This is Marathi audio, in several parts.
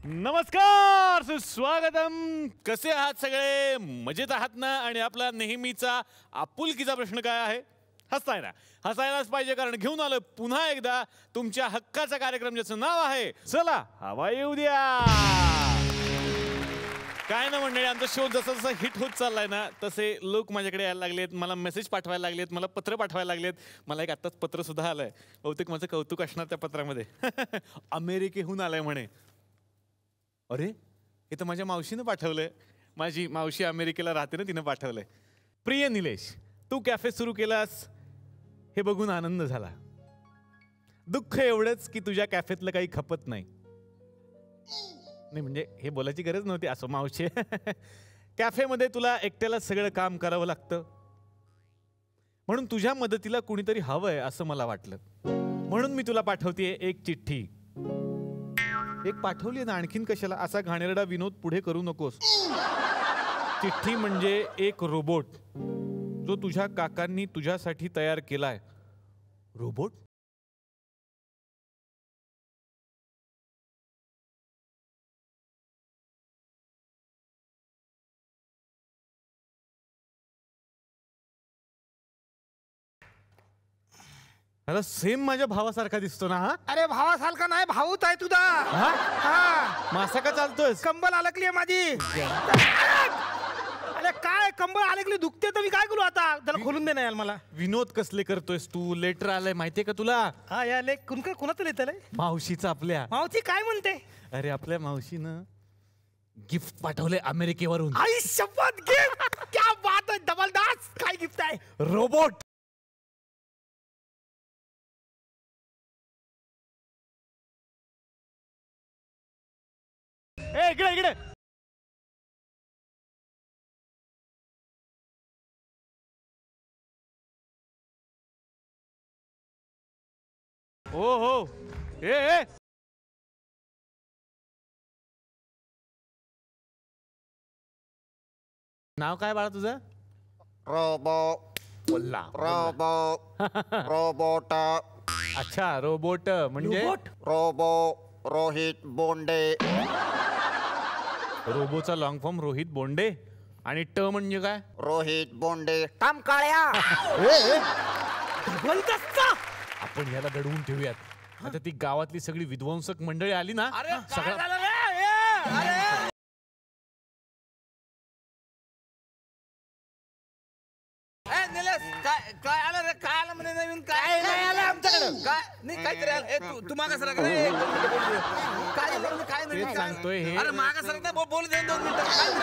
नमस्कार, सुस्वागतम. कसे आहात सगळे? मजेत आहात ना? आणि आपला नेहमीचा आपुलकीचा प्रश्न काय आहे? हसाय ना? हसायलाच पाहिजे, कारण घेऊन आलो पुन्हा एकदा तुमच्या हक्काचा कार्यक्रम ज्याचं नाव आहे चला हवा येऊ द्या. काय ना मंडळी, आमचा शो जसा जसा हिट होत चाललाय ना तसे लोक माझ्याकडे यायला लागलेत, मला मेसेज पाठवायला लागलेत, मला पत्र पाठवायला लागलेत. मला एक आत्ताच पत्र सुद्धा आलंय. बहुतेक माझं कौतुक असणार त्या पत्रामध्ये. अमेरिकेहून आलंय म्हणे. अरे, हे तर माझ्या मावशीनं पाठवलंय. माझी मावशी अमेरिकेला राहते ना, तिनं पाठवलंय. प्रिय निलेश, तू कॅफे सुरू केलास हे बघून आनंद झाला. दुःख एवढंच की तुझ्या कॅफेतलं काही खपत नाही. म्हणजे हे बोलायची गरज नव्हती. असो मावशी, कॅफेमध्ये तुला एकट्याला सगळं काम करावं लागतं, म्हणून तुझ्या मदतीला कुणीतरी हवंय असं मला वाटलं. म्हणून मी तुला पाठवतेय एक चिठ्ठी. एक पाठवली ना, आणखीन कशाला असा घाणेरडा विनोद पुढे करू नकोस. चिठ्ठी म्हणजे एक रोबोट जो तुझ्या काकांनी तुझ्यासाठी तयार केलाय. रोबोट? ह्याला सेम माझ्या भावासारखा दिसतो ना. हा, अरे भावासारखा नाही, भाऊच आहे तुझा. मासा का चालतोय? कंबल अडकली माझी. अरे काय कंबल अडकली, दुखते तर मी काय करू आता? त्याला खोलून दे ना यार मला. विनोद कसले करतोयस तू? लेटर आलंय माहितीये का तुला? हा, या लेख कुणाचं लिहिलंय? मावशीचं आपल्या. मावशी काय म्हणते? अरे आपल्या मावशीनं गिफ्ट पाठवले अमेरिकेवरून. आई शपथ, गिफ्ट! क्या बात आहे, जबरदस्त. काय गिफ्ट आहे? रोबोट. ए, इकडे इकडे. हो. ए नाव काय बाळा तुझं? रोबो. बोलला रोबोट. अच्छा, रोबोट म्हणजे रोबो रोहित बोंडे. रोबोचा लॉंग फॉर्म रोहित बोंडे. आणि ट म्हणजे काय? रोहित बोंडे टाम काळ्या. आपण याला दडवून ठेवूयात. आता ती गावातली सगळी विध्वंसक मंडळी आली ना, काय आलं रे? काय आलं म्हणे नवीन? काय नाही आलं आमच्याकडे. काय नाही, काहीतरी आलं. तू मागा सर काय तेच सांगतोय हे. अरे मागा सर बोलू दे 2 मिनिटं.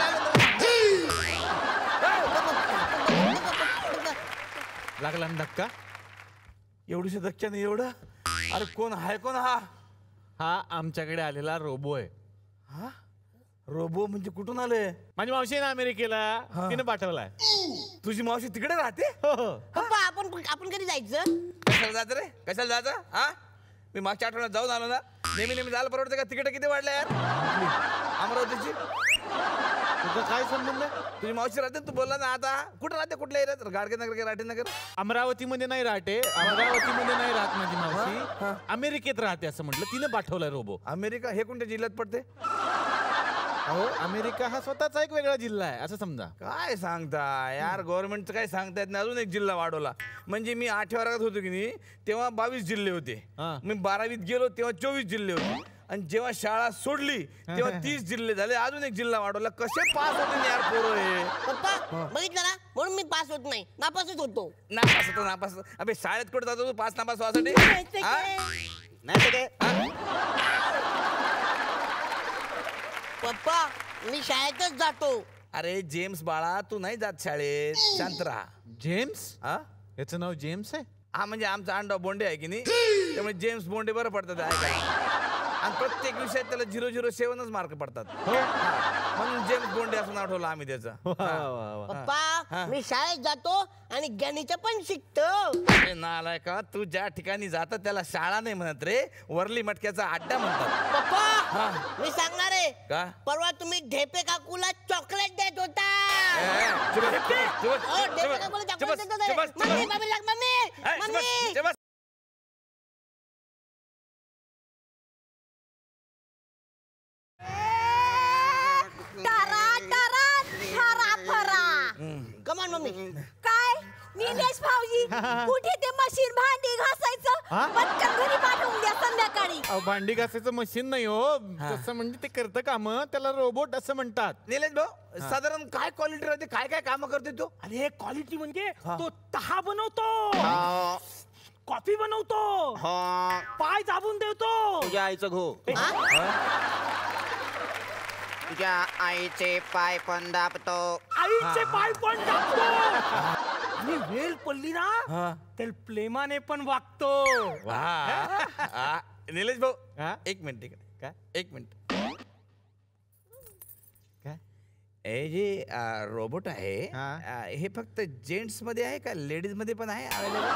लागला ना धक्का? एवढीशा धक्क्या नाही एवढं. अरे कोण आहे? कोण हा? हा आमच्याकडे आलेला रोबो आहे. हा, रोबो म्हणजे कुठून आले? माझी मावशी आहे ना अमेरिकेला, तिने पाठवलाय. तुझी मावशी तिकडे राहते? पप्पा, आपण कधी जायचं? कशाला जायचं रे? कशाला जायचं? हा, मी मागच्या आठवड्यात जाऊन आलो ना. नेहमी जायला परवडते का? तिकीट किती वाढले यार अमरावतीची? तुझा काय संबंध आहे? तुझी मावशी राहते, तू बोलला ना. आता कुठं राहते? कुठल्या एरियात? गाडगेनगर की राठीनगर? अमरावतीमध्ये नाही राहते. अमरावतीमध्ये नाही राहत माझी मावशी, अमेरिकेत राहते असं म्हटलं. तिने पाठवलाय रोबो. अमेरिका हे कोणत्या जिल्ह्यात पडते? अहो, अमेरिका हा स्वतःचा एक वेगळा जिल्हा आहे असं समजा. काय सांगता यार, गव्हर्नमेंटचं काय सांगता येत नाही. अजून एक जिल्हा वाढवला. म्हणजे मी 8व्या वर्गात होतो की नाही तेव्हा 22 जिल्हे होते. मी 12वीत गेलो तेव्हा 24 जिल्हे होते. आणि जेव्हा शाळा सोडली तेव्हा 30 जिल्हे झाले. अजून एक जिल्हा वाढवला. कसे पास होते यार पोरं हे? पप्पा बघितलं ना, म्हणून मी पास होत नाही, नापासच होतो. नापास. अबे शाळेत कुठे जातो तू पास नापास व्हासाठी? नाही ते पप्पा, मी शाळेतच जातो. अरे जेम्स बाळा, तू नाही जात शाळेत. शांत राहा. जेम्स? हा, याचं नाव जेम्स आहे? हा म्हणजे आमचा अंडा बोंडे आहे की नाही, त्यामुळे जेम्स बोंडे बरं पडतात ऐकायला. आणि प्रत्येक विषयात त्याला 007च मार्क पडतात. म्हणून जेम्स बोंडे असं नाव ठेवलं आम्ही त्याचं. पप्पा, मी शाळेत जातो आणि गणित पण शिकतो. अरे नालाय का, तू ज्या ठिकाणी जातात त्याला शाळा नाही म्हणत रे, वरली मटक्याचा अड्डा म्हणतात. पप्पा, मी सांगणार आहे का? परवा तुम्ही ढेपे काकूला चॉकलेट देत होता. ढेपे काकूला चॉकलेट देत होते. मम्मी. आलो मी. काय निलेश भाऊजी कुठे ते मशीन भांडी घासायचं पटकन घरी पाठवून द्या संध्याकाळी. भांडी घासायचं मशीन नाही हो, तसं म्हणजे ते करतं काम, त्याला रोबोट असं म्हणतात. निलेश भाऊ साधारण काय क्वालिटी राहते, काय काय काम करते तो? अरे क्वालिटी म्हणजे तो चहा बनवतो, हा, कॉफी बनवतो, हा. पाय दाबून देतो. तुझ्या आईचं घो, तुझ्या आईचे पाय पण दाबतो. आईचे पाय पण दाबतो. आणि वेल पडली ना तर प्रेमाने पण वागतो. निलेश भाऊ एक मिनिट इकडे. काय? एक मिनिट. हे जे रोबोट आहे हे फक्त जेंट्स मध्ये आहे का लेडीज मध्ये पण आहे अवेलेबल?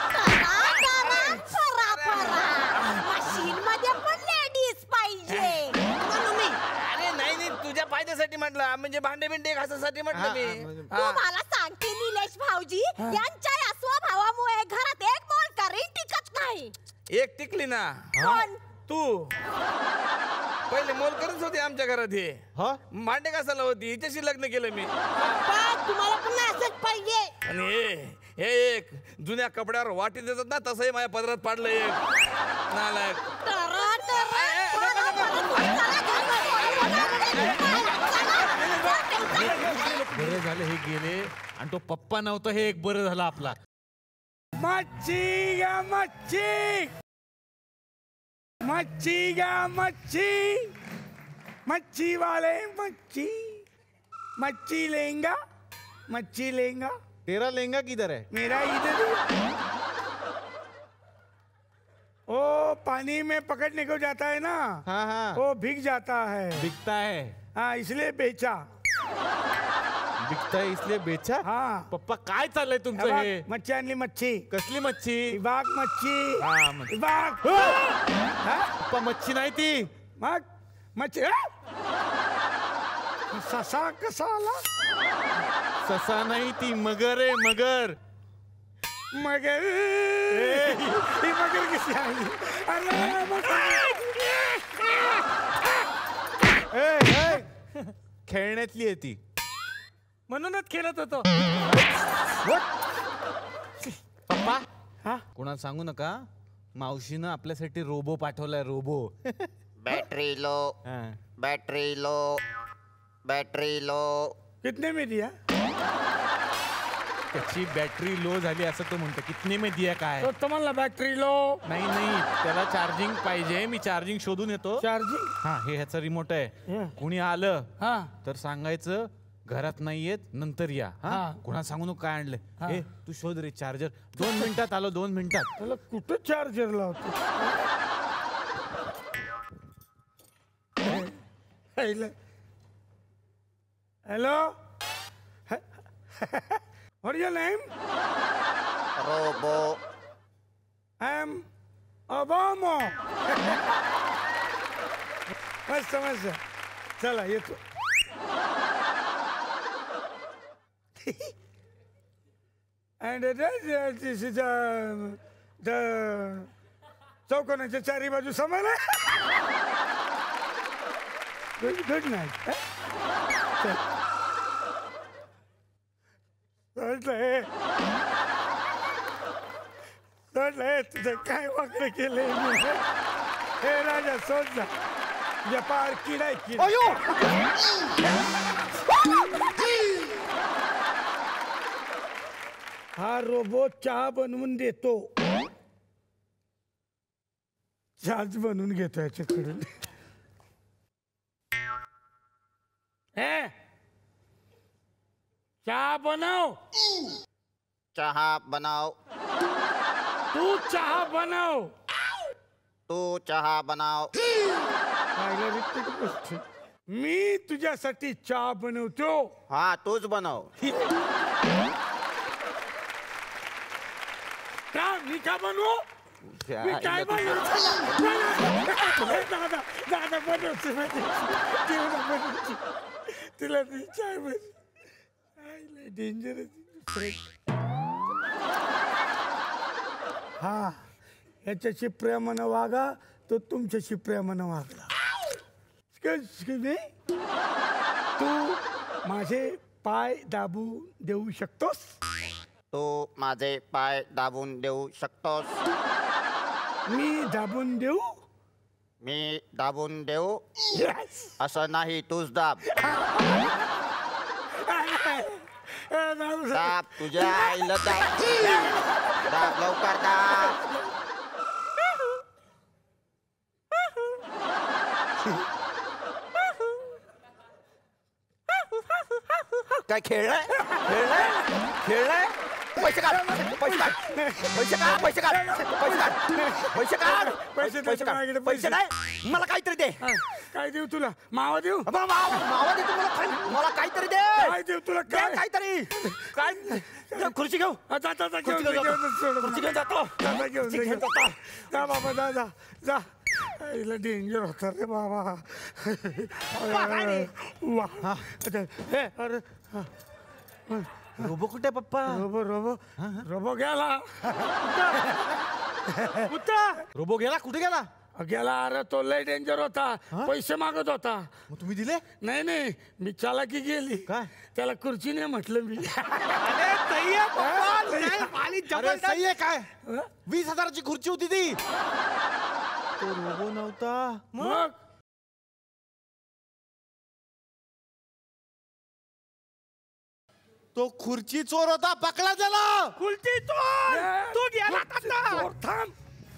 मशीन मध्ये पण लेडीज पाहिजे. अरे नाही नाही तुझ्या फायद्यासाठी म्हटलं, म्हणजे भांडे बिंडे घासासाठी म्हटलं मी. तुम्हाला सांगते निलेश भाऊजी यांच्या या स्वभावामुळे घरात एक मोलकरी टिकत नाही. एक टिकली ना पण तू. पहिले मोलकरच होती आमच्या घरात हे. भांडे घासायला होती, हिच्याशी लग्न केलं मी. तुम्हाला पण असंच पाहिजे. आणि हे एक जुन्या कपड्यावर वाटी देतात ना, तसंही माझ्या पदरात पाडलं एक नालायक. बरं झालं हे गेले, आणि तो पप्पा नव्हता हे एक बरं झालं आपला. मच्छी या मच्छी, मच्छी या मच्छी, मच्छी वाले मच्छी, मच्छी लेंगा, मच्छी लेंगा. तेरा लेंगा किधर है? मेरा इधर ही. ओ पानी में पकड़ने को जाता है ना, हाँ वो भीग जाता है. बिकता है. हाँ इसलिए बेचा. बिकता है इसलिए बेचा. हाँ पप्पा काय चाललंय तुमचं हे? मच्छी आणली मच्छी. कसली मच्छी? विभाग मच्छी. हा, मच्छी. विभाग. पप्पा मच्छी नाही ती. मग मच्छी. ससा कसा आला? ससा नाही ती मगर आहे, मगर. मगर. ही मगर कशी आली? अरे खेळण्यातली आहे ती. म्हणूनच खेळत होतो. पप्पा हा कोणाला सांगू नका, मावशीनं आपल्यासाठी रोबो पाठवलाय, robo. Battery low, battery low, battery low. कितने में दिया? त्याची बॅटरी लो झाली असं तो म्हणतो. कितने में दिया काय? तो तुम्हाला बॅटरी लो. नाही नाही त्याला चार्जिंग पाहिजे, मी चार्जिंग शोधून येतो. चार्जिंग. हा हे ह्याचा रिमोट आहे. कुणी आलं हा तर सांगायचं घरात नाहीयेत, नंतर या. हा. कुणा सांगू नको काय आणलंय. ए तू शोध रे चार्जर. 2 मिनिटात आलो, 2 मिनिटात. त्याला कुठं चार्जर लावतो? Hello. What is your name? Robo. I am Obama. मस्त मस्त. चला येतो. And this is the चौकोनाच्या चारी बाजू समान आहे. Good night. तुझं काय वाकडं केलंय मी? हे राजा सोड जा. तुझ्या पार किडाय किडा. हा रोबोट चहा बनवून देतो. चहाच बनवून घेतो याच्याकडून. हे चहा बनव. चहा बनाव. तू चहा बनव. तू चहा बनाव. मी तुझ्यासाठी चहा बनवतो. हा तूच बनव. का मी का बनवू? मी काय बनवतो? दादा दादा बनवते बनवते. तुला ती चाय बनव. डेंजरस. हा याच्याशी प्रेमानं वागा, तो तुमच्याशी प्रेमानं वागला. तू माझे पाय दाबू देऊ शकतोस? तू माझे पाय दाबून देऊ शकतोस? मी दाबून देऊ? मी दाबून देऊ? Yes. असं नाही, तूच दाब. दाब, तुझ्या आईला दाब. दाब, लवकर दाब. काय खेळलाय खेळलाय खेळलाय? पैसे काढ पैसे काढ पैसे काढ पैसे काढ पैसे काढ पैसे काढ पैसे काढ पैसे नाही मला काहीतरी दे. काय देऊ तुला? मावा देऊ? मावा दे तू मला काहीतरी दे. काय देऊ तुला? दे काहीतरी. काय खुर्ची घेऊ खुर्ची घेऊन जातो. जा बाबा जा जा जा. आईला डेंजर होता रे बाबा. वा हे अरे रोबो कुठे पप्पा? रोबो रोबो रोबो गेला. रोबो गेला कुठे गेला? गेला. अरे तो लय डेंजर होता. पैसे मागत होता. मग तुम्ही दिले? नाही नाही मी चालाकी गेली. काय? त्याला खुर्ची नाही म्हटलं मी. अरे सही आहे काय? 20,000ची खुर्ची होती ती. तो रोबो नव्हता. मग तो खुर्ची चोर होता. पकडा त्याला. खुर्ची तो गेला. थांब.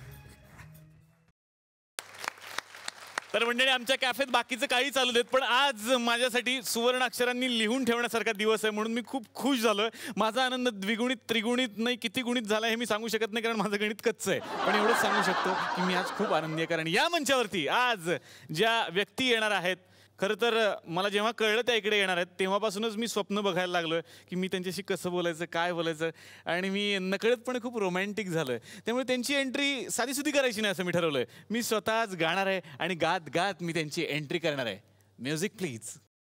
तर मंडळी आमच्या कॅफेत बाकीचं काही चालू देत, पण आज माझ्यासाठी सुवर्ण अक्षरांनी लिहून ठेवण्यासारखा दिवस आहे, म्हणून मी खूप खुश झालोय. माझा आनंद द्विगुणित त्रिगुणित नाही किती गुणित झाला हे मी सांगू शकत नाही, कारण माझं गणित कच्चं आहे. पण एवढंच सांगू शकतो की मी आज खूप आनंदी आहे, कारण या मंचावरती आज ज्या व्यक्ती येणार आहेत, खरं तर मला जेव्हा कळलं त्या इकडे येणार आहेत तेव्हापासूनच मी स्वप्न बघायला लागलोय की मी त्यांच्याशी कसं बोलायचं, काय बोलायचं, आणि मी नकळतपणे खूप रोमॅन्टिक झालोय. त्यामुळे त्यांची एंट्री साधीसुधी करायची नाही असं मी ठरवलंय. मी स्वतःच गाणार आहे आणि गात गात मी त्यांची एंट्री करणार आहे. Music please.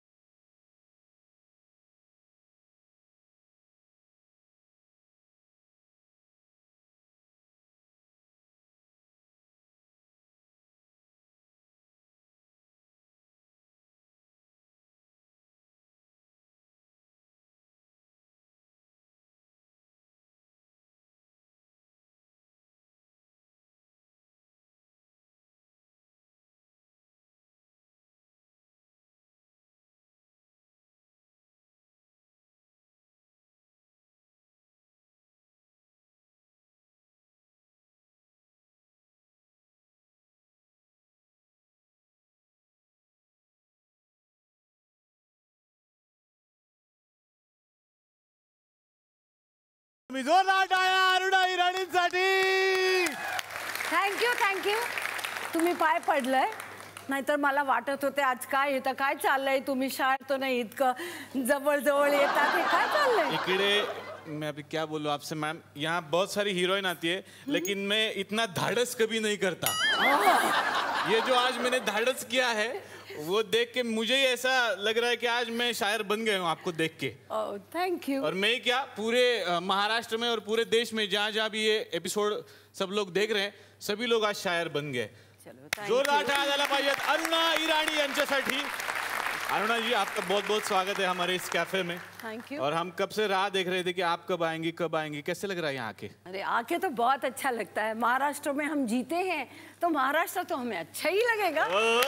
मी जोरदार टाळ्या अरुणा इराणींसाठी. थँक्यू. तुम्ही पाय पडलंय, नाहीतर मला वाटत होते आज काय येतं, काय चाललंय. तुम्ही शाळेत तो नाही इतकं जवळ जवळ येतात, हे काय चाललंय? इकडे मैं अभी क्या बोलूं आपसे मैम, यहाँ बहुत सारी हीरोइन आती है लेकिन मैं इतना धाड़स कभी नहीं करता. ये जो आज मैंने धाड़स किया है वो देख के मुझे ही ऐसा लग रहा है कि आज मैं शायर बन गया हूँ आपको देख के. Thank you. और मैं ही क्या, पूरे महाराष्ट्र में और पूरे देश में जहाँ जहाँ भी ये एपिसोड सब लोग देख रहे हैं सभी लोग आज शायर बन गए. जोरदार टाळ्या झाल्या पाहिजेत अरुणा इराणी यांच्यासाठी. अरुणा जी, आपका बहुत बहुत स्वागत है हमारे इस कैफे में. Thank you. और हम कब से राह देख रहे थे कि आप कब आएंगी. कैसे लग रहा है यहाँ आके? अरे आके तो बहुत अच्छा लगता है. महाराष्ट्र में हम जीते हैं तो महाराष्ट्र तो हमें अच्छा ही लगेगा.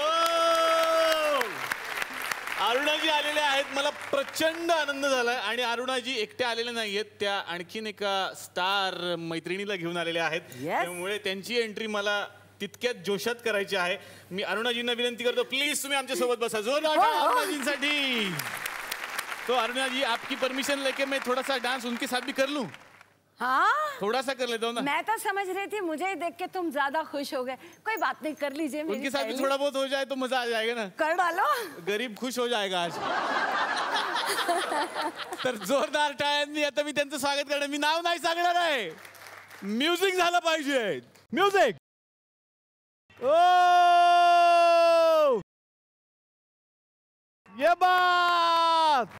अरुणाजी आलेले आहेत, मला प्रचंड आनंद झालाय. आणि अरुणाजी एकट्या आलेल्या नाहीयेत, त्या आणखीन एका स्टार मैत्रिणीला घेऊन आलेल्या आहेत. त्यामुळे त्यांची एंट्री मला तितक्यात जोशात करायची आहे. मी अरुणाजींना विनंती करतो, प्लीज तुम्ही आमच्या सोबत बसा. जोरदार अरुणाजींसाठी. तो अरुणा जी, आपकी परमिशन लेके मैं थोड़ा सा डांस उनके साथ भी कर लूं? हाँ, थोड़ा सा कर लेता हूँ ना. मैं तो समझ रही थी मुझे ही देख के तुम ज्यादा खुश हो गए. कोई बात नहीं, कर लीजिए. उनके साथ भी थोड़ा बहुत हो जाए तो मजा आ जाएगा ना. कर डालो. गरीब खुश हो जाएगा आज. तर जोरदार टाळ्यांनी आता मी त्यांचं स्वागत करणार. मी नाव नाही सांगणार आहे, म्युझिक झालं पाहिजे. म्युझिक. ओ ये बात.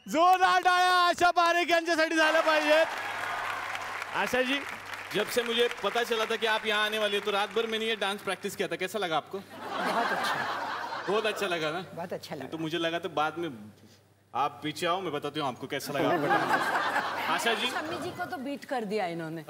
जोरदार टाळ्या आशा पारेख यांच्यासाठी झाल्या पाहिजेत. आशा जी, जब से मुझे पता चला था कि आप यहाँ आने वाले हो, तो रात भर मैंने ये डांस प्रैक्टिस किया था. कैसा लगा आपको? बहुत अच्छा लगा ना. बहुत अच्छा लगा. तो मुझे लगा तो बाद में आप पीछे आओ, मैं बताती हूँ आपको कैसा लगा आपका. आशा जी, शम्मी जी को तो बीट कर दिया इन्होंने.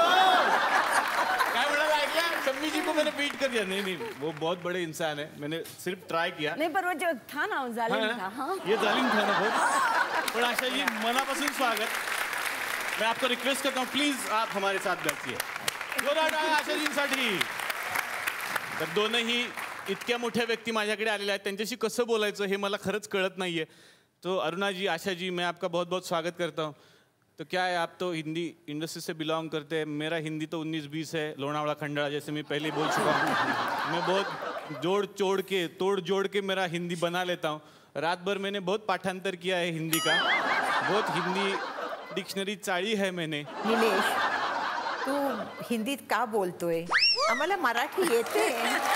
क्या म्हणाला ऐकलं? शम्मी जी को मैंने बीट कर दिया. नहीं, वो बहुत बड़े इंसान है. मैंने सिर्फ ट्राई किया. नहीं पर वो जो था ना वो जालिम था. हाँ. ये जालिम था ना बहुत. पण आशा जी, मनापासून स्वागत. मैं आपको रिक्वेस्ट करता हूँ, प्लीज आप हमारे साथ बैठिए. जोरदार टाळ्या आशाजींसाठी. तर दोनही इतक्या मोठ्या व्यक्ती माझ्याकडे आलेल्या आहेत, त्यांच्याशी कसं बोलायचं हे मला खरंच कळत नाहीये. तो अरुणा जी, आशा जी, मैं आपका बहुत बहुत स्वागत करता हूँ. तो क्या है, आप तो हिंदी इंडस्ट्री से बिलोंग करते हैं. मेरा हिंदी तो 19-20 है, लोनावड़ा खंडाला, जैसे मैं पहले बोल चुका हूँ. मैं बहुत तोड़ जोड़ के मेरा हिंदी बना लेता हूँ. रात भर मैंने बहुत पाठांतर किया है हिंदी का. बहुत हिंदी डिक्शनरी चाळी है मैंने. निलेश, तू हिंदीत का बोलतोय? आम्हाला मराठी येते.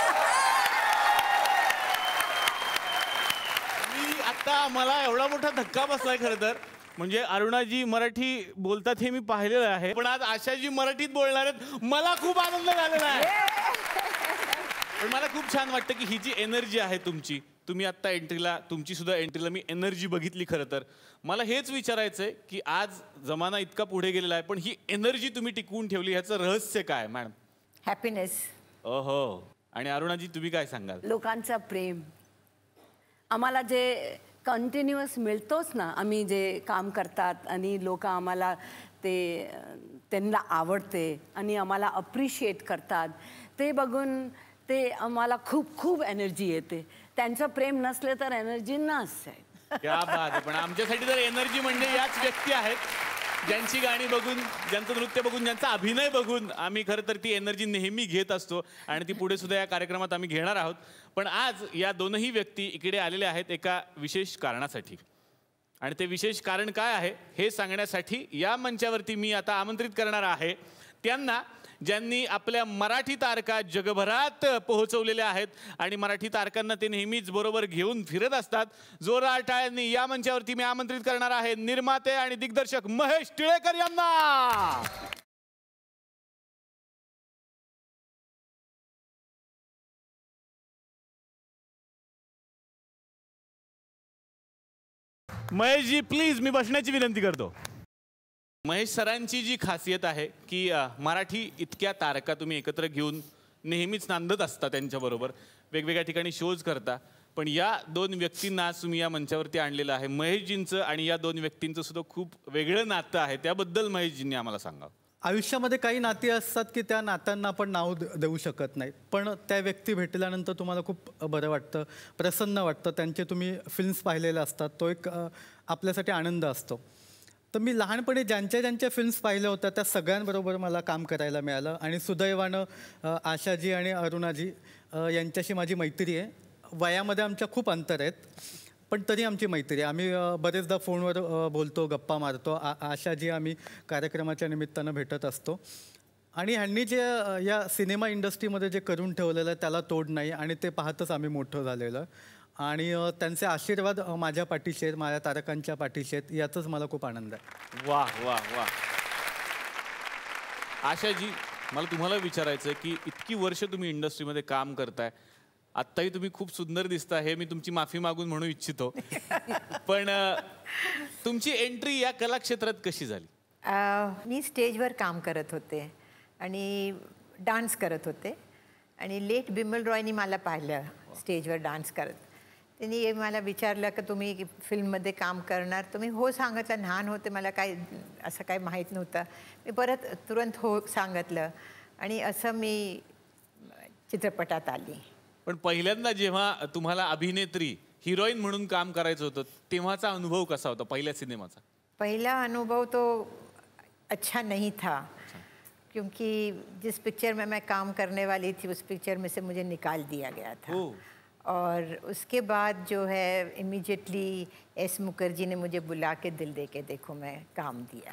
आता मला एवढा मोठा धक्का बसलाय खरं तर. म्हणजे अरुणाजी मराठी बोलतात हे मी पाहिलेलं आहे, पण आज आशाजी मराठीत बोलणार आहेत. मला खूप आनंद झालेला आहे. पण मला खूप छान वाटतं की ही जी एनर्जी आहे तुमची, तुम्ही आत्ता एंट्रीला, तुमची सुद्धा एंट्रीला मी एनर्जी बघितली. खरं तर मला हेच विचारायचंय की आज जमाना इतका पुढे गेलेला आहे, पण ही एनर्जी तुम्ही टिकवून ठेवली, ह्याचं रहस्य काय मॅडम? हॅपीनेस. ओहो. आणि अरुणाजी, तुम्ही काय सांगाल? लोकांचा प्रेम. आम्हाला जे कंटिन्युअस मिळतोच ना, आम्ही जे काम करतात आणि लोक आम्हाला ते त्यांना आवडते आणि आम्हाला अप्रिशिएट करतात, ते बघून ते आम्हाला खूप खूप एनर्जी येते. त्यांचं प्रेम नसले तर एनर्जी नसते. क्या बात आहे. पण आमच्यासाठी तर एनर्जी म्हणजे याच व्यक्ती आहेत, ज्यांची गाणी बघून, ज्यांचं नृत्य बघून, ज्यांचा अभिनय बघून आम्ही खरं तर ती एनर्जी नेहमी घेत असतो आणि ती पुढे सुद्धा या कार्यक्रमात आम्ही घेणार आहोत. पण आज या दोनही व्यक्ती इकडे आलेल्या आहेत एका विशेष कारणासाठी. आणि ते विशेष कारण काय आहे हे सांगण्यासाठी या मंचावरती मी आता आमंत्रित करणार आहे त्यांना, ज्यांनी आपल्या मराठी तारका जगभरात पोहोचवलेल्या आहेत आणि मराठी तारकांना ते नेहमीच बरोबर घेऊन फिरत असतात. जोरदार टाळ्यांनी या मंचावरती मी आमंत्रित करणार आहे निर्माते आणि दिग्दर्शक महेश टिळेकर यांना. महेश जी, प्लीज, मी बसण्याची विनंती करतो. महेश सरांची जी खासियत आहे की मराठी इतक्या तारका तुम्ही एकत्र घेऊन नेहमीच नांदत असता, त्यांच्याबरोबर वेगवेगळ्या ठिकाणी शोज करता. पण या दोन व्यक्तींना तुम्ही या मंचावरती आणलेलं आहे. महेशजींचं आणि या दोन व्यक्तींचं सुद्धा खूप वेगळं नातं आहे, त्याबद्दल महेशजींनी आम्हाला सांगावं. आयुष्यामध्ये काही नाती असतात की त्या नात्यांना आपण नाव देऊ शकत नाही, पण त्या व्यक्ती भेटल्यानंतर तुम्हाला खूप बरं वाटतं, प्रसन्न वाटतं. त्यांचे तुम्ही फिल्म्स पाहिलेले असतात, तो एक आपल्यासाठी आनंद असतो. तर मी लहानपणी ज्यांच्या फिल्म्स पाहिल्या होत्या त्या सगळ्यांबरोबर मला काम करायला मिळालं. आणि सुदैवानं आशाजी आणि अरुणाजी यांच्याशी माझी मैत्री आहे. वयामध्ये आमच्या खूप अंतर आहेत, पण तरी आमची मैत्री आहे. आम्ही बरेचदा फोनवर बोलतो, गप्पा मारतो. आशाजी आम्ही कार्यक्रमाच्या निमित्तानं भेटत असतो. आणि ह्यांनी जे या सिनेमा इंडस्ट्रीमध्ये जे करून ठेवलेलं आहे त्याला तोड नाही, आणि ते पाहतच आम्ही मोठं झालेलं. आणि त्यांचे आशीर्वाद माझ्या पाठीशी आहेत, माझ्या तारकांच्या पाठीशी आहेत, याचाच मला खूप आनंद आहे. वा वा वा. आशाजी, मला तुम्हाला विचारायचं आहे की इतकी वर्ष तुम्ही इंडस्ट्रीमध्ये काम करताय, आत्ताही तुम्ही खूप सुंदर दिसता, हे मी तुमची माफी मागून म्हणू इच्छितो. पण तुमची एंट्री या कलाक्षेत्रात कशी झाली? मी स्टेजवर काम करत होते आणि डान्स करत होते. आणि लेट बिमल रॉयनी मला पाहिलं स्टेजवर डान्स करत. त्यांनी मला विचारलं की तुम्ही फिल्ममध्ये काम करणार? तुम्ही हो सांगितलं. लहान होते, मला काय असं काय माहीत नव्हतं. मी परत तुरंत हो सांगितलं आणि असं मी चित्रपटात आली. पण पहिल्यांदा जेव्हा तुम्हाला अभिनेत्री, हिरोईन म्हणून काम करायचं होतं, तेव्हाचा अनुभव कसा होता पहिल्या सिनेमाचा? पहला अनुभव तो अच्छा नहीं था, क्योंकि जिस पिक्चर में मैं काम करने वाली थी उस पिक्चर में से मुझे निकाल दिया गया था. और उसके बाद जो है इमीडिएटली एस मुखर्जी ने मुझे बुला के दिल दे के देखो मैं काम दिया.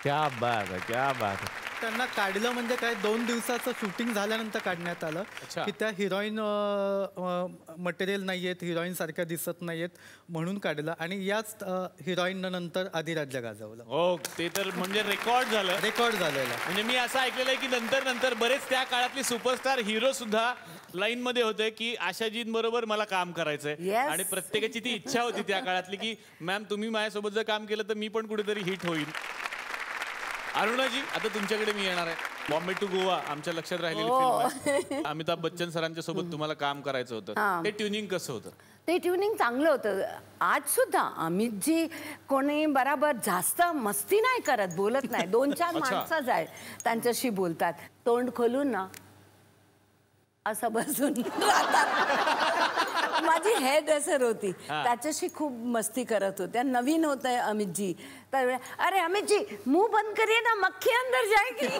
क्या बात आहे, क्या बात आहे. त्यांना काढलं म्हणजे काय 2 दिवसाचं शूटिंग झाल्यानंतर काढण्यात आलं अच्छा. की त्या हिरोईन मटेरियल नाही आहेत, हिरोईन सारख्या दिसत नाहीयेत म्हणून काढलं आणि याच हिरोईननं नंतर अधिराज्य गाजवलं. हो, ते तर म्हणजे रेकॉर्ड झालं. रेकॉर्ड झालेलं. म्हणजे मी असं ऐकलेलं आहे की नंतर नंतर बरेच त्या काळातले सुपरस्टार हिरो सुद्धा लाईन मध्ये होते की आशाजींबरोबर मला काम करायचंय. Yes. आणि प्रत्येकाची ती इच्छा होती त्या काळातली की मॅम तुम्ही माझ्यासोबत जर काम केलं तर मी पण कुठेतरी हिट होईल. अरुणाजी, आता तुमच्याकडे मी येणार आहे. बॉम्बे टू गोवा आमच्या लक्षात राहिलेली फिल्म आहे. अमिताभ बच्चन सरांच्या सोबत तुम्हाला काम करायचं होतं. ते ट्युनिंग कसं होतं? ते ट्युनिंग चांगलं होतं. आज सुद्धा अमितजी कोणी बराबर जास्त मस्ती नाही करत, बोलत नाही. 2-4 अच्छा. माणसं आहे त्यांच्याशी बोलतात, तोंड खोलून ना असं बसून राहतात. माझी हेअर ड्रेसर होती, त्याच्याशी खूप मस्ती करत होत्या. नवीन होत आहे अमितजी, तर अरे अमितजी मुंह बंद करिए ना, मक्खी अंदर जाएगी.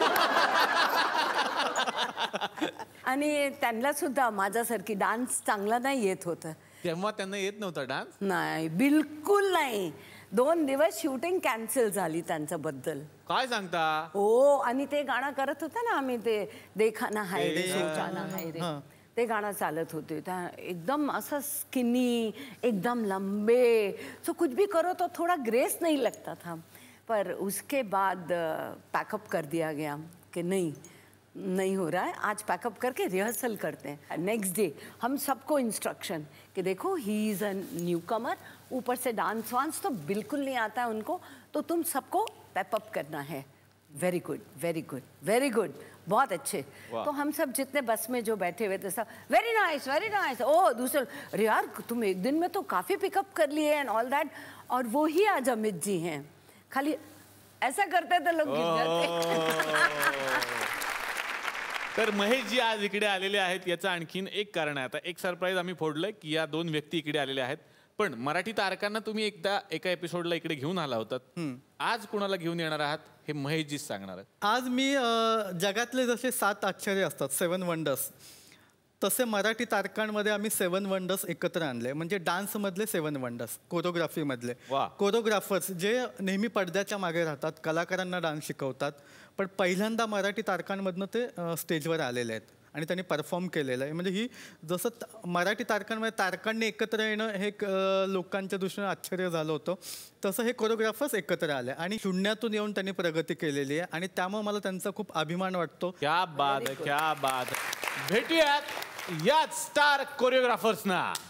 आणि त्यांना सुद्धा माझ्यासारखी डान्स चांगला नाही येत होतं. तेव्हा त्यांना येत नव्हता डान्स? नाही, बिलकुल नाही. 2 दिवस शूटिंग कॅन्सल झाली त्यांच्याबद्दल. काय सांगता? हो, आणि ते गाणं करत होतं ना आम्ही, ते देखा ना हाय रे सोचाना हाय रे, ते गाणं चालत होते. त्या एकदम असं स्किनी, एकदम लंबे, तो कुछ भी करो तो थोड़ा ग्रेस नहीं लगता था. पर उसके बाद पैकअप कर दिया गया कि नहीं हो रहा है, आज पैकअप करके रिहर्सल करते हैं. नेक्स्ट डे हम सबको इंस्ट्रक्शन कि देखो ही इज़ अ न्यू कमर, ऊपर से डांस वांस तो बिल्कुल नहीं आता है उनको, तो तुम सबको पैपअप करना है. Very good, very good, very good, बहुत अच्छे. तो हम सब जितने बस में जो बैठे हुए थे सब वेरी नाइस, वेरी नाइस. ओ दूसरे, अरे यार तुम एक दिन में तो काफ़ी पिकअप कर लिए एंड ऑल दैट. और वो ही आज अमित जी हैं. खाली ऐसा करते तो लोग गिर जाते. तर महेश जी आज इकडे आलेले आहेत याचं आणखीन एक कारण आहे. आता एक सरप्राईज आम्ही फोडलंय की या 2 व्यक्ती इकडे आलेल्या आहेत. पण मराठी तारकांना तुम्ही एकदा एका एपिसोडला इकडे घेऊन आला होतात. आज कुणाला घेऊन येणार आहात हे महेशजीच सांगणार आहेत. आज मी जगातले जसे 7 आश्चर्य असतात, 7 वंडर्स, तसे मराठी तारकांमध्ये आम्ही 7 वंडर्स एकत्र आणले. म्हणजे डान्समधले 7 वंडर्स, कोरिओग्राफीमधले वा. कोरिओग्राफर्स जे नेहमी पडद्याच्या मागे राहतात, कलाकारांना डान्स शिकवतात, पण पहिल्यांदा मराठी तारकांमधनं ते स्टेजवर आलेले आहेत आणि त्यांनी परफॉर्म केलेलं आहे. म्हणजे ही जसं मराठी तारकांमध्ये तारकांनी एकत्र येणं हे लोकांच्या दृष्टीने आश्चर्य झालं होतं, तसं हे कोरिओग्राफर्स एकत्र आले आणि शून्यातून येऊन त्यांनी प्रगती केलेली आहे आणि त्यामुळे मला त्यांचा खूप अभिमान वाटतो. क्या बात आहे, क्या बात आहे. भेटूयात याच स्टार कोरिओग्राफर्सना.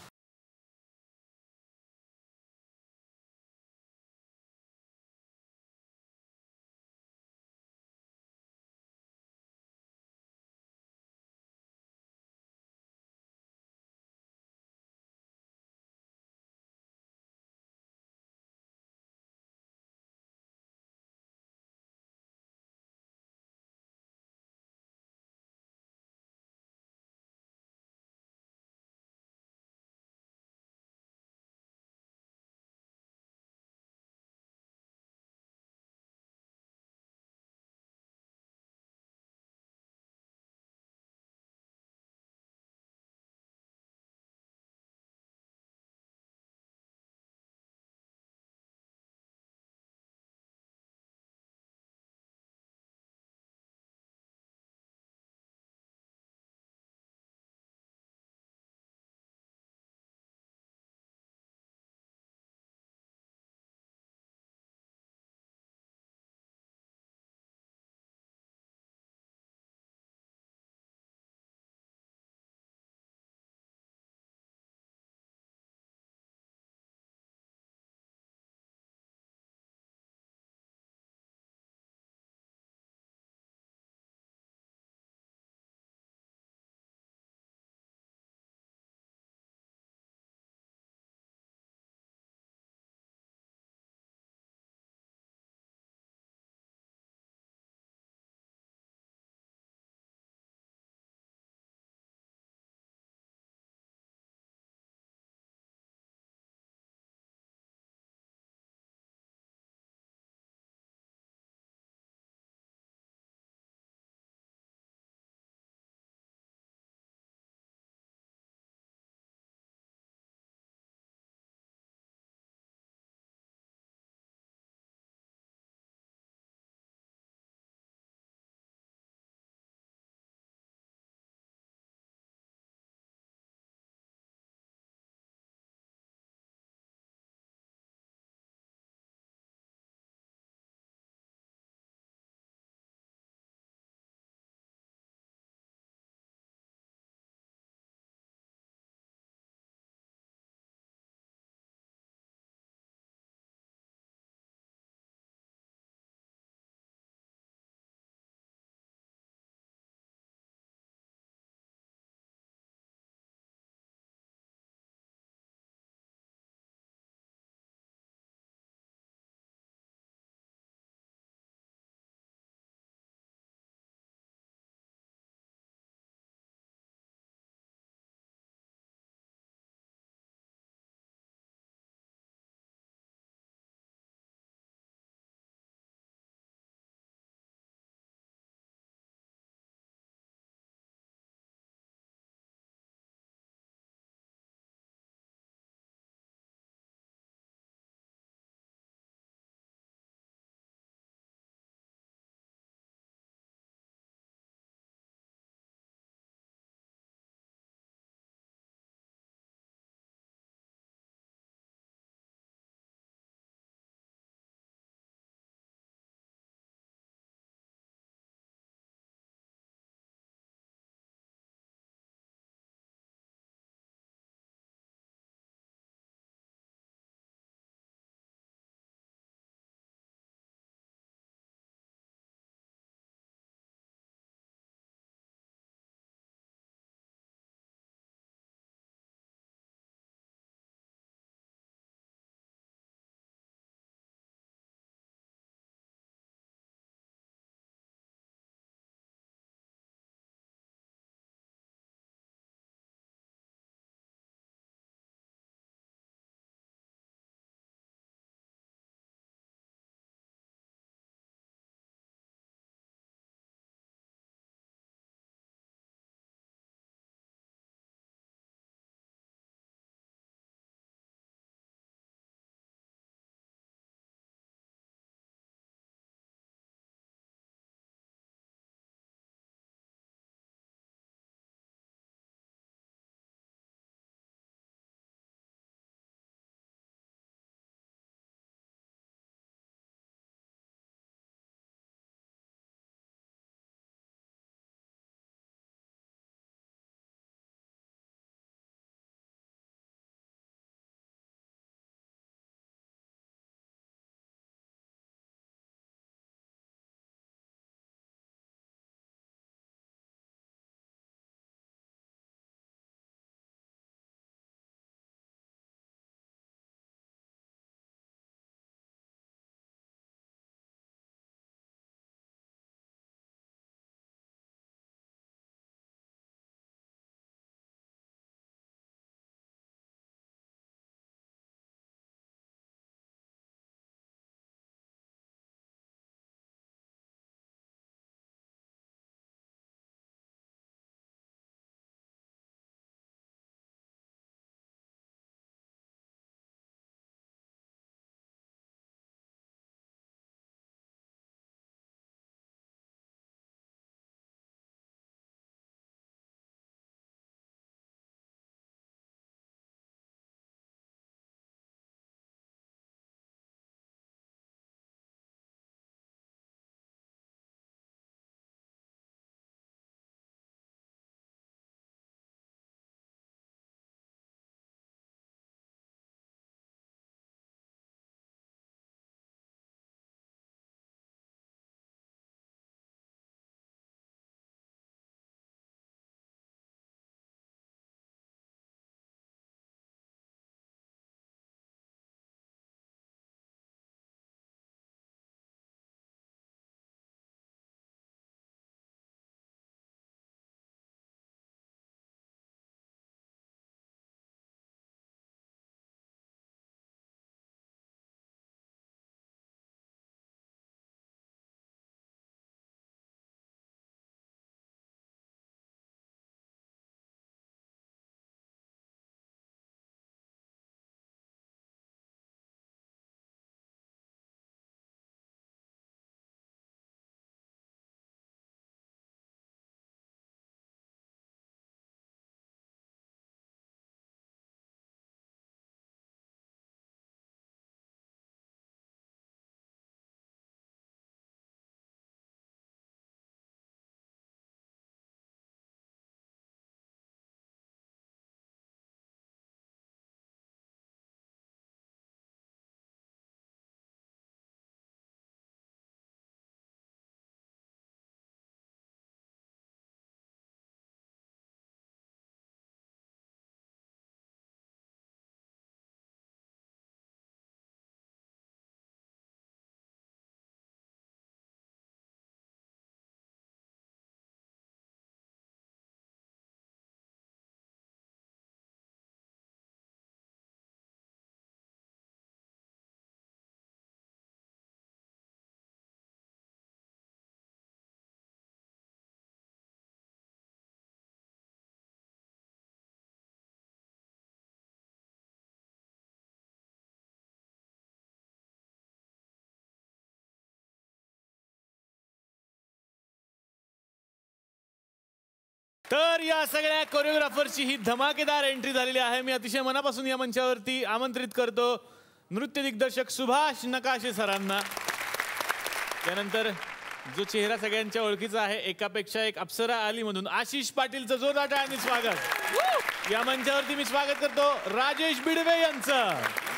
तर या सगळ्या कोरिओग्राफरची ही धमाकेदार एंट्री झालेली आहे. मी अतिशय मनापासून या मंचावरती आमंत्रित करतो नृत्य दिग्दर्शक सुभाष नकाशे सरांना. त्यानंतर जो चेहरा सगळ्यांच्या ओळखीचा आहे, एकापेक्षा एक अप्सरा आली म्हणून आशिष पाटीलचं जोरदार टाळ्यांनी स्वागत. या मंचावरती मी स्वागत करतो राजेश बिडवे यांचं.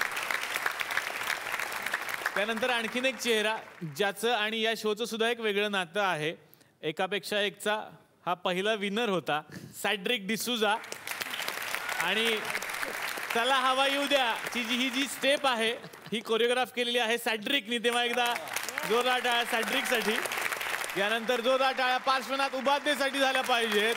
त्यानंतर आणखीन एक चेहरा ज्याचं आणि या शोचं सुद्धा एक वेगळं नातं आहे. एकापेक्षा एकचा हा पहिला विनर होता, सॅड्रिक डिसूजा. आणि चला हवा येऊ द्या ही जी स्टेप आहे ही कोरिओग्राफ केलेली आहे सॅड्रिकनी. तेव्हा एकदा जोरदार टाळ्या सॅड्रिकसाठी. यानंतर जोरदार टाळ्या पार्श्वनाथ उपाध्येसाठी झाल्या पाहिजेत.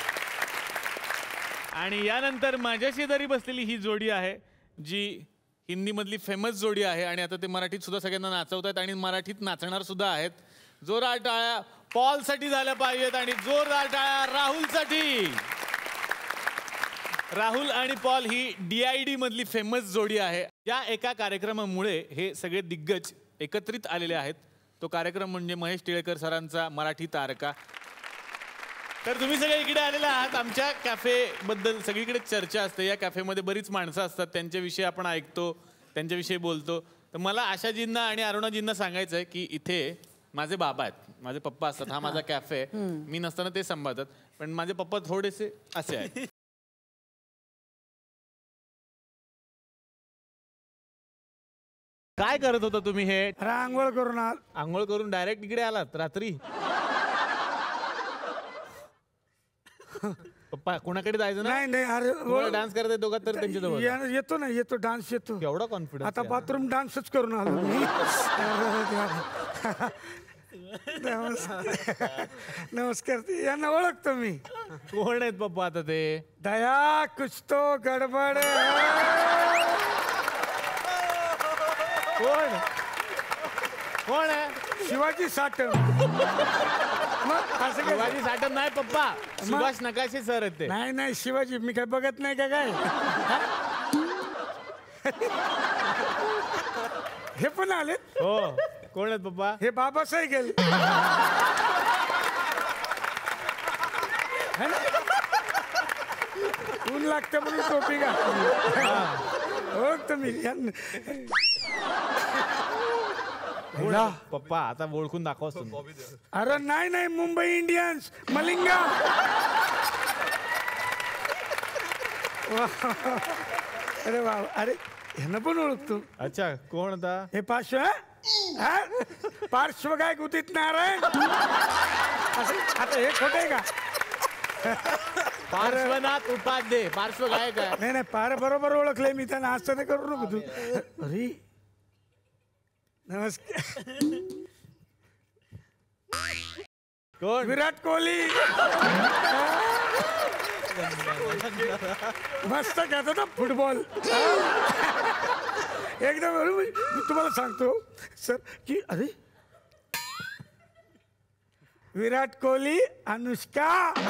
आणि यानंतर माझ्या शेजारी बसलेली ही जोडी आहे जी हिंदीमधली फेमस जोडी आहे आणि आता ते मराठीत सुद्धा सगळ्यांना नाचवत आहेत आणि मराठीत नाचणार सुद्धा आहेत. जोरदार टाळ्या पॉलसाठी झाल्या पाहिजेत आणि जोरदार टाळ्या राहुलसाठी. राहुल आणि पॉल ही DID मधली फेमस जोडी आहे. या एका कार्यक्रमामुळे हे सगळे दिग्गज एकत्रित आलेले आहेत. तो कार्यक्रम म्हणजे महेश टिळेकर सरांचा मराठी तारका. तर तुम्ही सगळे इकडे आलेले आहात. आमच्या कॅफेबद्दल सगळीकडे चर्चा असते. या कॅफेमध्ये बरीच माणसं असतात, त्यांच्याविषयी आपण ऐकतो, त्यांच्याविषयी बोलतो. तर मला आशाजींना आणि अरुणाजींना सांगायचं आहे की इथे माझे बाबा आहेत, माझे पप्पा असतात. हा माझा कॅफे आहे, मी नसताना ते सांभाळतात. पण माझे पप्पा थोडेसे असे आहेत. काय करत होता तुम्ही? हे आंघोळ करून आंघोळ करून डायरेक्ट इकडे आलात रात्री? पप्पा कोणाकडे जायचं? नाही नाही, अरे डान्स करत दोघात तर त्यांच्याजवळ येतो ना, येतो डान्स येतो. एवढा कॉन्फिडन्स? आता बाथरूम डान्सच करून आलो मी. नमस्कार. यांना ओळखतो मी. कोण आहेत पप्पा आता ते? दया कुछ तो गडबड. कोण कोण आहे? शिवाजी साटम. शिवाजी साटम नाही पप्पा, सुभाष नकाशे सर आहेत ते. नाही नाही, शिवाजी मी काय बघत नाही का काय? हे पण आले? हो. कोण आहेत पप्पा? हे बाबासाहेब गेले. ऊन लागतं म्हणून टोपी घातली. हो तुम्ही पप्पा आता ओळखून दाखवा. अरे नाही नाही, मुंबई इंडियन्स मलिंगा. अरे वा, अरे ह्यांना पण ओळखतो. अच्छा, कोण होता हे? पार्श्व गायक उदित नारायण. आता हे खोट आहे का? पार्श्वनाथ उपाध्ये पार्श्व गायक आहे. नाही नाही, पार बरोबर ओळखले मी त्यांना. असं नाही करू नको तू. अरे नमस्कार. कोण? विराट कोहली. मस्त खेळतो ना फुटबॉल एकदम. मी तुम्हाला सांगतो सर की अरे विराट कोहली, अनुष्का.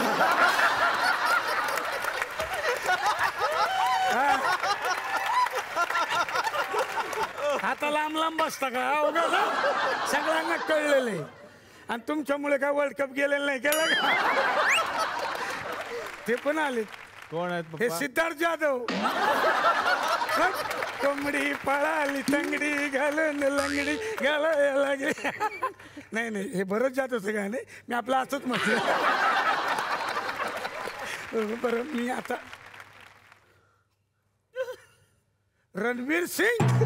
आता लांब लांब बसता का? सगळ्यांना कळलेलं आहे. आणि तुमच्यामुळे काय वर्ल्ड कप गेलेलं नाही, केलं का? ते पण आले. कोण आहेत? हे सिद्धार्थ जाधव. कोंबडी पळाली तंगडी घालून लंगडी घालायला लागली. नाही नाही, हे बरंच जात असं गाणे. मी आपलं असंच म्हटलं. बरं, मी आता रणवीर सिंग.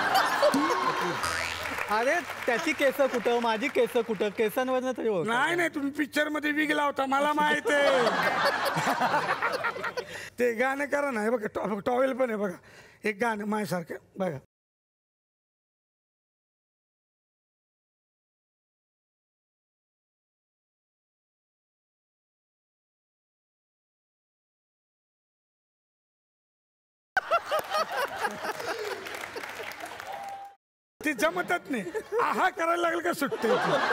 अरे त्याची केस कुठं, माझी केस कुठं? केसांवर तरी ओळख. नाही नाही, तुम्ही पिक्चर मध्ये विगला होता, मला माहित आहे. ते गाणं करा ना. हे बघा टॉवेल पण आहे बघा, एक गाणं माझ्यासारखं बघा. ते जमतच नाही. आहा करायला लागलं का सुटते.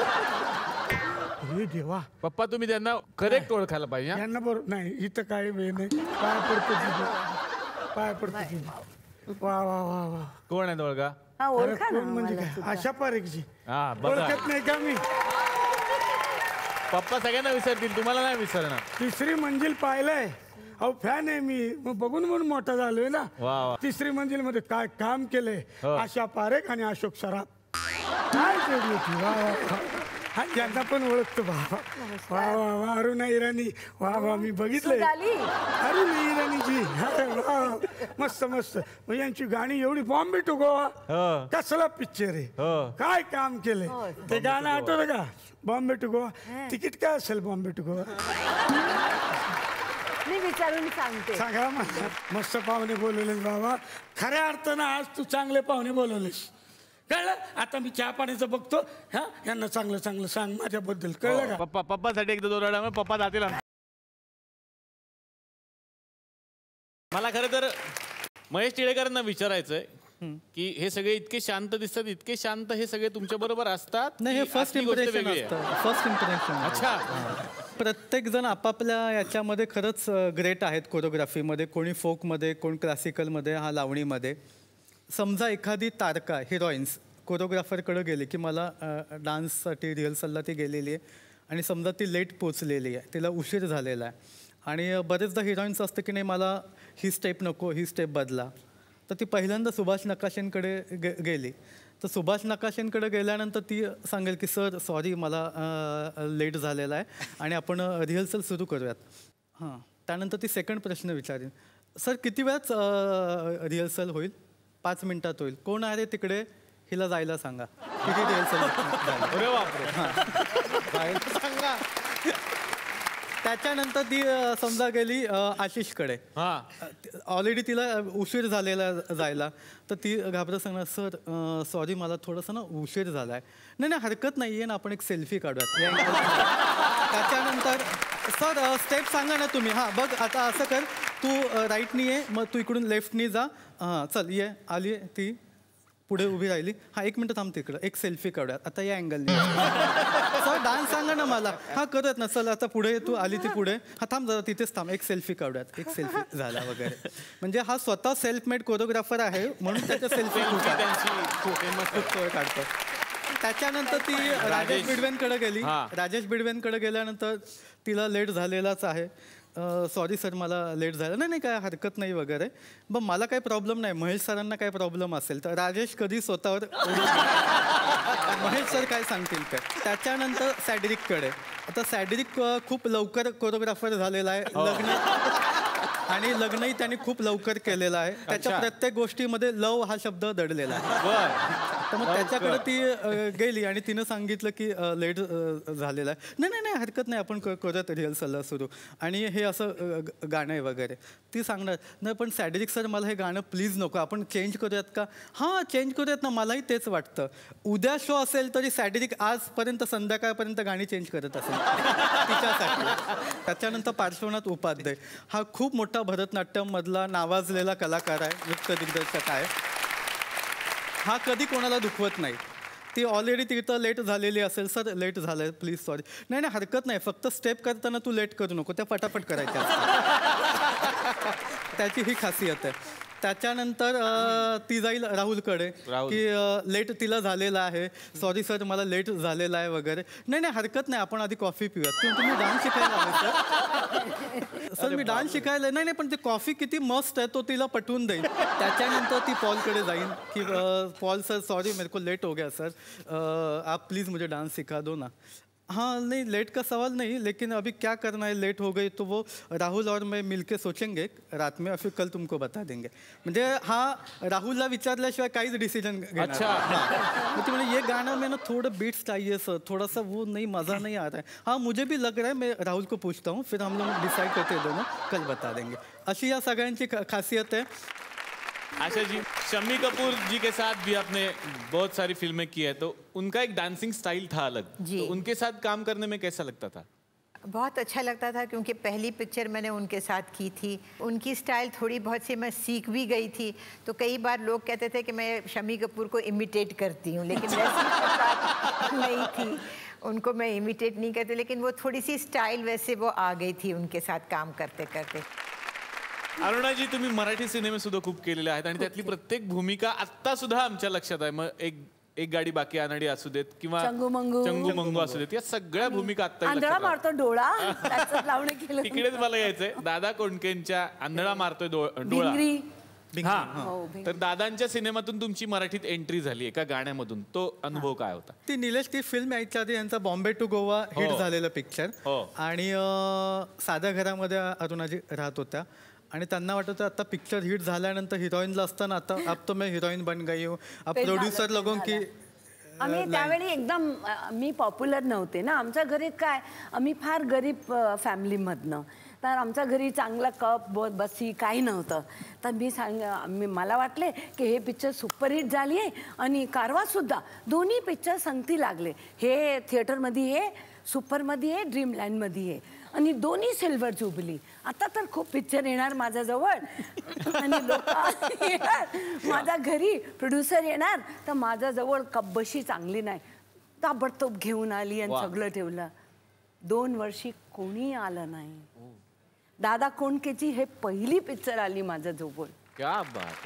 अरे देवा. पप्पा तुम्ही त्यांना करेक्ट ओळखायला पाहिजे. यांना बरोबर नाही, इथं काय वेळ नाही. पाय पडतो तिथे, पाय पडतो तिथे. वा वा वा वा. कोण आहे ओळखा? कोण म्हणजे काय? आशा पारेखजी. हा, ओळखत नाही का मी? पप्पा सगळ्यांना विसरतील, तुम्हाला नाही विसरणार. तिसरी मंजिल पाहिलंय. अहो फॅन आहे मी, मग बघून म्हणून मोठा झालोय ना. वा. तिसरी मंजिल मध्ये काय काम केलंय आशा पारेख आणि अशोक सराफ. काय केली होती. वा वा. हा यांना पण ओळखतो बाबा. वा वा वा. अरुणा इराणी. वा वा. मी बघितलंय अरुणा इराणीजी. वा मस्त मस्त. मग यांची गाणी एवढी बॉम्बे टू गोवा. कसला पिक्चर आहे. काय काम केलंय. ते गाणं आठवलं का बॉम्बे टू गोवा. तिकीट काय असेल बॉम्बे टू गोवा. मी विचारून सांगते. सांगा मला. मस्त पाहुणे बोलवलेस बाबा. खऱ्या अर्थानं आज तू चांगले पाहुणे बोलवलेस. कळलं. आता मी चहा पाण्याचं बघतो. हा यांना चांगलं चांगलं सांग माझ्याबद्दल. कळलं का. पप्पासाठी एकदा दोन पप्पा जातील. मला खरं तर महेश टिळेकरांना विचारायचंय की हे सगळे इतके शांत दिसतात, इतके शांत हे सगळे तुमच्या बरोबर असतात. नाही, हे फर्स्ट इम्प्रेशन असतं. First impression. अच्छा. प्रत्येक जण आपापल्या याच्यामध्ये खरंच ग्रेट आहेत. कोरिओग्राफीमध्ये कोणी फोकमध्ये, कोण क्लासिकलमध्ये, हा लावणीमध्ये. समजा एखादी तारका हिरोईन्स कोरिओग्राफरकडे गेली की मला डान्ससाठी रिहर्सलला ती गेलेली आहे आणि समजा ती लेट पोचलेली आहे, तिला उशीर झालेला आहे आणि बरेचदा हिरोईन्स असतं की नाही मला ही स्टेप नको, ही स्टेप बदला. तर ती पहिल्यांदा सुभाष नकाशेंकडे गेली. तर सुभाष नकाशेंकडे गेल्यानंतर ती सांगेल की सर सॉरी मला लेट झालेला आहे आणि आपण रिहर्सल सुरू करूयात. हां. त्यानंतर ती सेकंड प्रश्न विचारेन, सर किती वेळाच रिहर्सल होईल. 5 मिनिटात होईल. कोण आहे तिकडे, हिला जायला सांगा. किती रिहर्सल. अरे बापरे. सांगा. त्याच्यानंतर ती समजा गेली आशिषकडे. ऑलरेडी तिला उशीर झालेला जायला. तर ती घाबरत सांगणार सर सॉरी मला थोडंसं ना उशीर झाला आहे. नाही हरकत नाही आहे ना आपण एक सेल्फी काढूयात. त्याच्यानंतर सर स्टेप सांगा ना तुम्ही. हां बघ आता असं कर, तू राईटनी ये, मग तू इकडून लेफ्टनी जा. हां चल ये. आली ती पुढे उभी राहिली. हां 1 मिनिट थांब तिकडं एक सेल्फी काढूयात. आता या अँगलनी. सर डान्स सांगा ना मला. हां करूयात ना. चल आता पुढे तू आली ती पुढे. हां थांब जरा तिथेच थांब. एक सेल्फी काढूयात. एक सेल्फी झाला वगैरे. म्हणजे हा स्वतः सेल्फ मेड कोरिओग्राफर आहे म्हणून त्याच्या सेल्फी खूप काढतो. त्याच्यानंतर ती राजेश बिडवेंकडे गेली. राजेश बिडवेंकडे गेल्यानंतर तिला लेट झालेलाच आहे. सॉरी सर मला लेट झालं. नाही काय हरकत नाही वगैरे. मग मला काही प्रॉब्लेम नाही. महेश सरांना काय प्रॉब्लेम असेल तर राजेश कधी स्वतःवर महेश सर काय सांगतील ते. त्याच्यानंतर सॅडरिककडे. आता सॅडरिक खूप लवकर कोरिओग्राफर झालेला आहे. लग्नही त्यांनी खूप लवकर केलेलं आहे. त्याच्या प्रत्येक गोष्टीमध्ये लव हा शब्द दडलेला आहे. तर मग त्याच्याकडे ती गेली आणि तिनं सांगितलं की लेट झालेलं आहे. नाही हरकत नाही आपण करूयात रिहर्सलला सुरू. आणि हे असं गाणं आहे वगैरे. ती सांगणार नाही पण सॅडरिक सर मला हे गाणं प्लीज नको आपण चेंज करूयात का. हां चेंज करूयात ना. मलाही तेच वाटतं. उद्या शो असेल तरी सॅडरिक आजपर्यंत संध्याकाळपर्यंत गाणी चेंज करत असेल तिच्यासाठी. त्याच्यानंतर पार्श्वनाथ उपाध्याय हा खूप मोठा भरतनाट्यममधला नावाजलेला कलाकार आहे. नृत्य दिग्दर्शक आहे. हा कधी कोणाला दुखवत नाही. ती ऑलरेडी तिथं लेट झालेली असेल. सर लेट झालं आहे प्लीज सॉरी. नाही हरकत नाही. फक्त स्टेप करताना तू लेट करू नको. त्या फटाफट करायच्या असतात. त्याची ही खासियत आहे. त्याच्यानंतर ती जाईल राहुलकडे की लेट तिला झालेला आहे. सॉरी सर मला लेट झालेला आहे वगैरे. नाही हरकत नाही आपण आधी कॉफी पिऊयात. तुम्ही डान्स शिकायला हवे सर मी डान्स शिकायला. नाही पण ती कॉफी किती मस्त आहे तो तिला पटवून देईल. त्याच्यानंतर ती पॉलकडे जाईल की पॉल सर सॉरी मेरे को लेट हो गया सर आप प्लीज़ मुझे डांस सिखा दो ना. हाँ नहीं लेट का सवाल नहीं लेकिन अभी क्या करना है लेट हो गई तो वो राहुल और मैं मिलके सोचेंगे रात में और फिर कल तुमको बता देंगे. म्हणजे हा राहुलला विचारल्याशिवाय काहीच डिसीजन घेणार. अच्छा. तो ये गाना में ना थोड़ा बीट्स चाहिए सर थोड़ा सा वो नहीं मज़ा नहीं आ रहा है. हाँ मुझे भी लग रहा है मैं राहुल को पूछता हूँ फिर हम लोग डिसाइड करते हैं दोनों कल बता देंगे. अशी या सगळ्यांची खासियत है. आशा जी शम्मी कपूर जी के साथ भी आपने बहुत सारी फिल्में की है तो उनका एक डांसिंग स्टाइल था अलग. तो उनके साथ काम करने में कैसा लगता था. बहुत अच्छा लगता था क्योंकि पहली पिक्चर मैंने उनके साथ की थी. उनकी स्टाइल थोड़ी बहुत सी मैं सीख भी गई थी. तो कई बार लोग कहते थे कि मैं शम्मी कपूर को इमिटेट करती हूँ लेकिन वैसी नहीं थी. उनको मैं इमिटेट नहीं करती लेकिन वो थोड़ी सी स्टाइल वैसे वो आ गई थी उनके साथ काम करते करते. अरुणाजी तुम्ही मराठी सिनेमे सुद्धा खूप केलेले आहेत आणि त्यातली प्रत्येक भूमिका आत्ता सुद्धा आमच्या लक्षात आहे. मग एक एक गाडी बाकी अनाडी असू देत किंवा चंगू मंगू असू देत, या सगळ्या भूमिका आता आंधळा मारतो डोळा त्याचं लावणं केलं. तिकडेच मला यायचंय. दादा कोंडकेंच्या आंधळा मारतोय डोळा. भिंगरी. हा, हो, तर दादांच्या सिनेमातून तुमची मराठीत एंट्री झाली एका गाण्यामधून, तो अनुभव काय होता? ती निलेश ती फिल्म यायच्या आधी यांचा बॉम्बे टू गोवा हिट झालेलं पिक्चर. आणि साध्या घरामध्ये अरुणाजी राहत होत्या आणि त्यांना वाटत होतं आता पिक्चर हिट झाल्यानंतर हिरोईनला असताना आता अब तो मैं हिरोईन बन गई हूँ, अब प्रोड्युसर लोगों की. आम्ही त्यावेळी एकदम मी पॉप्युलर नव्हते ना. आमच्या घरी काय, आम्ही फार गरीब फॅमिलीमधनं, तर आमच्या घरी चांगला कप बसी काही नव्हतं. तर मला वाटले की हे पिक्चर सुपरहिट झाली आहे आणि कारवासुद्धा, दोन्ही पिक्चर संगती लागले. हे थिएटरमध्ये आहे, सुपरमध्ये आहे, ड्रीमलँडमध्ये आहे आणि दोन्ही सिल्वर जुबली. आता तर खूप पिक्चर येणार माझ्याजवळ आणि लोक येणार माझ्या घरी, प्रोड्युसर येणार, तर माझ्याजवळ कपबशी चांगली नाही, ताबडतोब घेऊन आली आणि सगळं ठेवलं. 2 वर्षी कोणी आलं नाही. दादा कोंडकेची हे पहिली पिक्चर आली माझ्याजवळ. क्या बात आहे.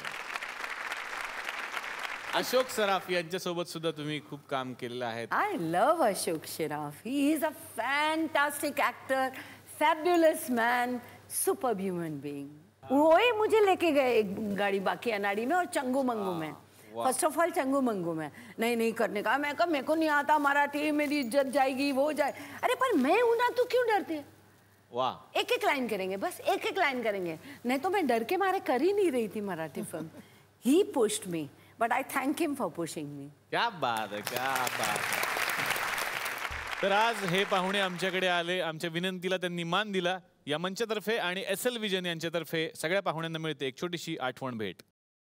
अशोक सराफ यांच्यासोबत सुद्धा तुम्ही खूप काम केलेलं आहे. I love Ashok Saraf. He is a fantastic actor, fabulous man, super human being. वही मुझे लेके गए एक गाड़ी बाकी अनाड़ी में और चंगू मंगू में. First of all Changu Mangu में नहीं करने का. मैं कहा मेरे को नहीं आता मराठी, मेरी इज्जत जाएगी, वो जाए. अरे पर मैं हूं ना, तू क्यों डरती? वाह. एक लाइन करेंगे, बस एक लाइन करेंगे. नहीं तो मैं डर के मारे कर ही नहीं रही थी Marathi film. He pushed me, but I thank him for pushing me. क्या बात है, क्या बात है. तर आज हे पाहुणे आमच्याकडे आले, आमच्या विनंतीला त्यांनी मान दिला. या मंचातर्फे आणि SL विजन यांच्यातर्फे सगळ्या पाहुण्यांना मिळते एक छोटीशी आठवण भेट.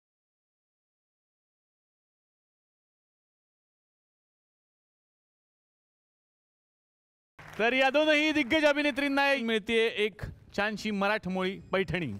तर या दोनही दिग्गज अभिनेत्रींना मिळते एक छानशी मराठमोळी पैठणी.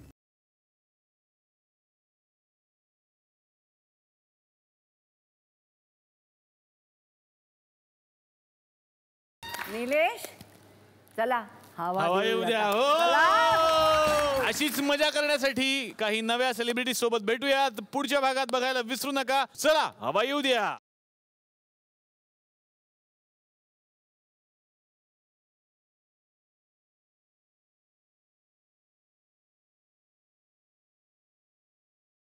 निलेश चला हवा येऊ द्या. हो, अशीच मजा करण्यासाठी काही नव्या सेलिब्रिटी सोबत भेटूयात पुढच्या भागात. बघायला विसरू नका. चला हवा येऊ द्या.